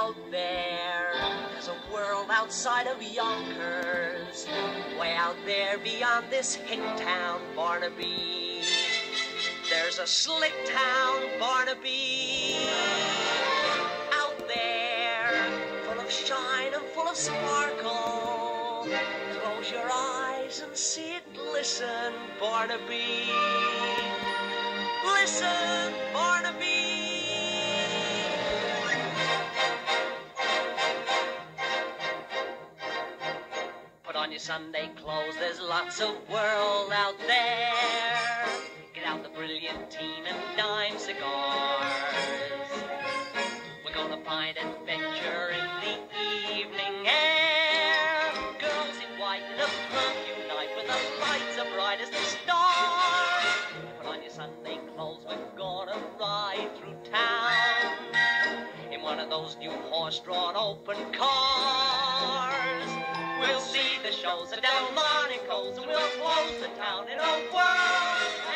out there. There's a world outside of Yonkers, way out there beyond this hick town, Barnaby. There's a slick town, Barnaby, out there, full of shine and full of sparkle. Close your eyes and see it glisten, Barnaby. Listen, Barnaby. Put on your Sunday clothes, there's lots of world out there. Get out the brilliantine and dime cigars. We're gonna find adventure in the evening air. Girls in white in a perfumed night with the lights as bright as the stars. Put on your Sunday clothes, we're gonna ride through town in one of those new horse-drawn open cars. We'll see the shows at Delmonico's and we'll close the town in a whirl.